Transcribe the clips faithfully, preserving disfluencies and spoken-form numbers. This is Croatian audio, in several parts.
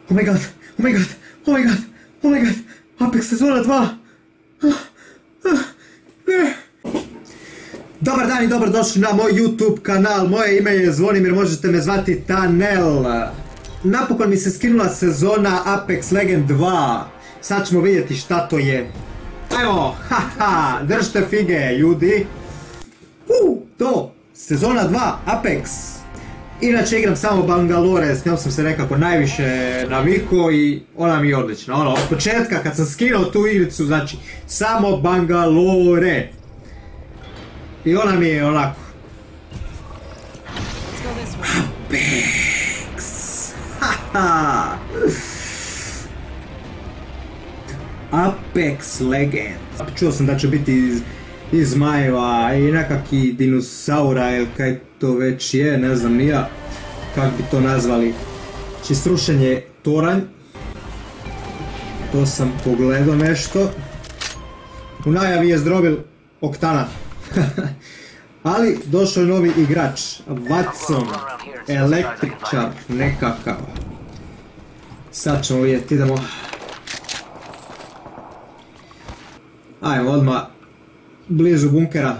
Oh my god, oh my god, oh my god, oh my god, Apex sezona dva. Dobar dan i dobrodošli na moj YouTube kanal, moje ime je Zvonimir, možete me zvati Tanel. Napokon mi se skinula sezona Apex Legend dva, sad ćemo vidjeti šta to je. Evo, haha, držite fige ljudi. Uh, to, sezona dva, Apex. Inače igram samo Bangalore, s njom sam se nekako najviše navikao i ona mi je odlična. Ono, od početka kad sam skinuo tu igricu, znači, samo Bangalore. I ona mi je onako. Apex. Haha. Apex Legend. Čuo sam da će biti iz, iz zmajeva i nekakvi dinosaura ili kaj to već je, ne znam ni ja kak bi to nazvali. Znači srušenje toranj. To sam pogledao nešto. U najavi je zdrobil Oktana. Ali došao je novi igrač, Watson, električar nekakav. Sad ćemo vidjeti, idemo. Ajmo odmah blizu bunkera.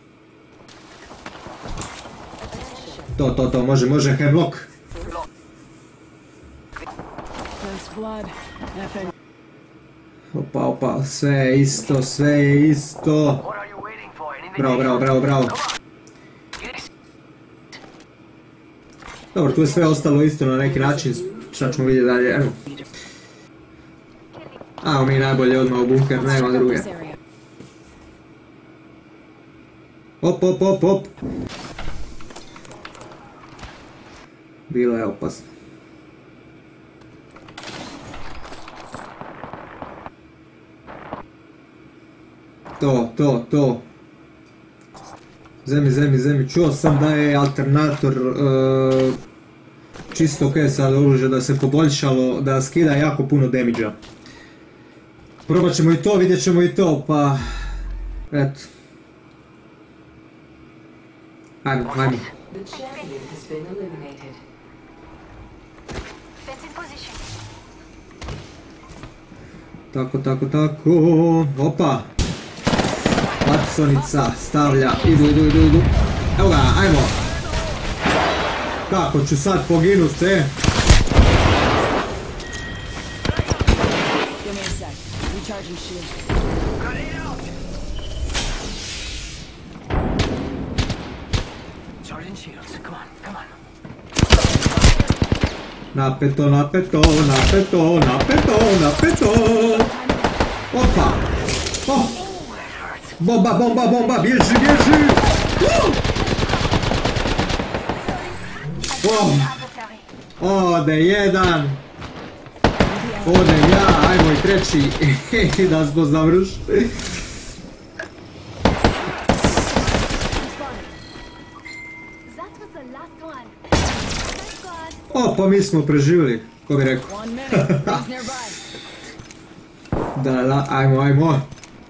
To, to, to, može, može, Hemlock. Opa, opa, sve je isto, sve je isto. Bravo, bravo, bravo, bravo. Dobro, tu je sve ostalo isto na neki način, šta ćemo vidjeti dalje, evo. Ajmo mi najbolje odmah u bunker, nema druge. Op, op, op, op. Bilo je opasno. To, to, to. Zemi, zemi, zemi. Čuo sam da je alternator uh, čisto ok sad oružje, da se poboljšalo, da skida jako puno damage-a. Probat ćemo i to, vidjet ćemo i to, pa... Eto. Ajmo, ajmo. Tako, tako, tako. Opa! Watsonica stavlja, idu, idu, idu, idu. Evo ga, ajmo. Kako ću sad poginut, e? Napeto, napeto, napeto, napeto, napeto. Opa! Oh! Bomba, bomba, bomba, bježi, bježi! Oh! Ode jedan! Ode ja, ajmo i treći! Da smo završili. O, pa mi smo preživjeli, ko bi rekao. Da, da, ajmo, ajmo.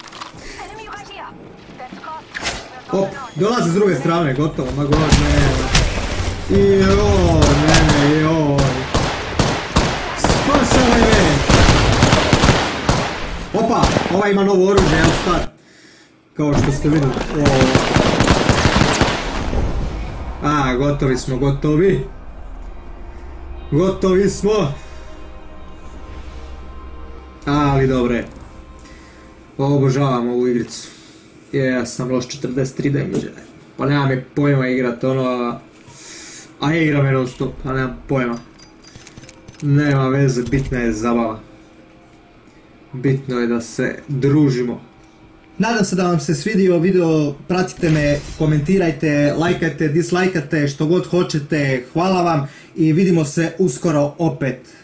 Op, dolazi s druge strane, gotovo, ma god, ne. I joj, ne, ne, joj. Spasavaj me. Opa, ova ima novo oružje, jel star? Kao što ste vidjeli. A, gotovi smo, gotovi. Gotovi smo. Ali dobre. Obožavam ovu igricu. Je, ja sam loš četrdeset tri damage. Pa nema mi pojma igrat ono. A igram je non stop, a nemam pojma. Nema veze, bitna je zabava. Bitno je da se družimo. Nadam se da vam se svidio video, pratite me, komentirajte, lajkajte, dislajkajte, što god hoćete, hvala vam i vidimo se uskoro opet.